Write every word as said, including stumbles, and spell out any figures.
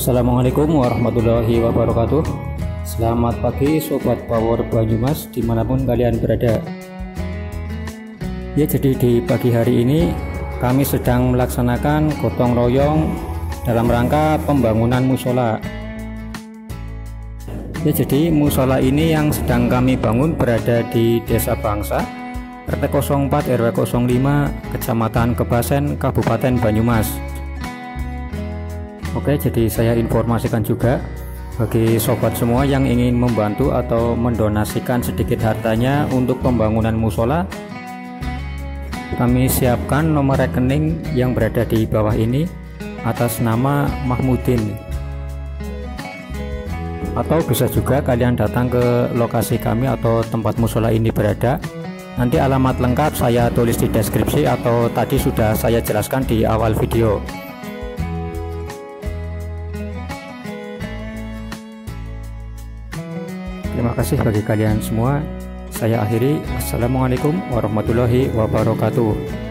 Assalamualaikum warahmatullahi wabarakatuh. Selamat pagi Sobat Power Banyumas dimanapun kalian berada. Ya, jadi di pagi hari ini kami sedang melaksanakan gotong royong dalam rangka pembangunan musola. Ya, jadi musola ini yang sedang kami bangun berada di Desa Bangsa, R T nol empat R W nol lima, Kecamatan Kebasen, Kabupaten Banyumas. Oke, jadi saya informasikan juga bagi sobat semua yang ingin membantu atau mendonasikan sedikit hartanya untuk pembangunan musola, kami siapkan nomor rekening yang berada di bawah ini atas nama Mahmudin. Atau bisa juga kalian datang ke lokasi kami atau tempat musola ini berada. Nanti alamat lengkap saya tulis di deskripsi atau tadi sudah saya jelaskan di awal video. Terima kasih bagi kalian semua. Saya akhiri. Assalamualaikum warahmatullahi wabarakatuh.